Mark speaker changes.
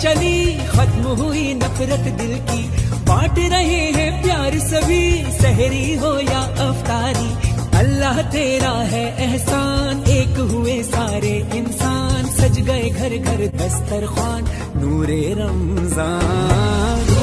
Speaker 1: चली, खत्म हुई नफरत दिल की, बांट रहे हैं प्यार सभी, सहरी हो या अफ्तारी। अल्लाह तेरा है एहसान, एक हुए सारे इंसान, सज गए घर घर दस्तरखान, नूरे रमजान।